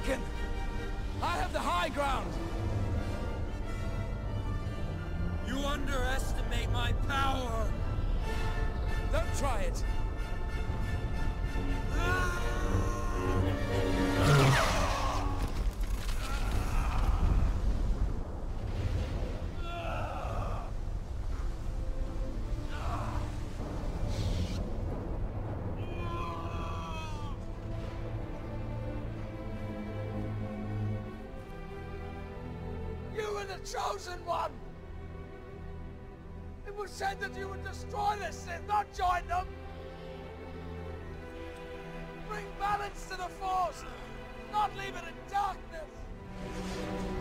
Anakin! I have the high ground! You underestimate my power! Don't try it! You were the chosen one! It was said that you would destroy the Sith, not join them! Bring balance to the Force, not leave it in darkness!